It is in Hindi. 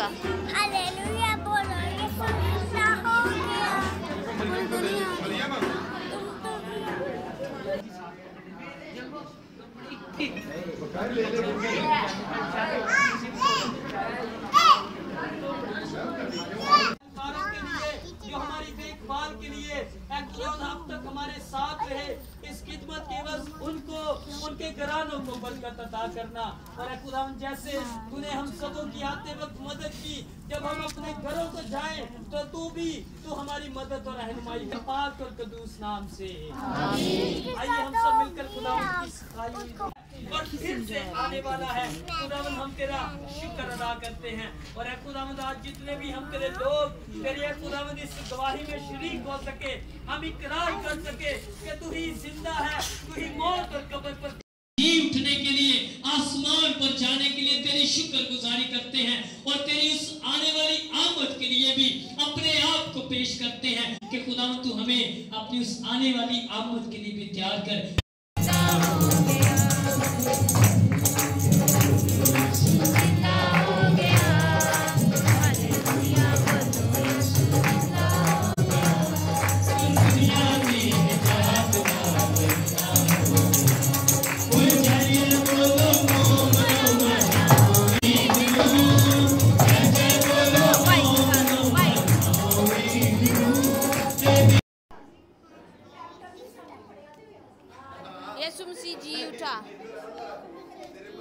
हालेलुया। हालेलुया बोलो, यीशु जिंदा हो गया। पूरी दुनिया जो हमारी देखभाल के लिए अब तक हमारे साथ रहे, इस खिदमत के बस उनको उनके घरानों को बरकत अता करना। और खुदावन जैसे तूने हम सबों की आते वक्त मदद की, जब हम अपने घरों को जाएं तो तू हमारी मदद और रहनुमाई पाक और कदूस नाम से। आइए हम सब मिलकर खुदावन की सफाई और फिर से आने वाला है। खुदावन हम तेरा शुक्र अदा करते हैं। और खुदावन आज जितने भी हम तेरे लोग तेरे खुदावन इस गवाही में शरीक हो सके, हम इकरार कर सके कि तू ही जिंदा है, तू ही मौत और कब्र पर जी उठने के लिए, आसमान पर जाने के लिए तेरी शुक्रगुजारी करते हैं। और तेरी उस आने वाली आमद के लिए भी अपने आप को पेश करते हैं कि खुदावन तू हमें अपनी उस आने वाली आमद के लिए भी तैयार कर। यीशु मसीह जी उठा।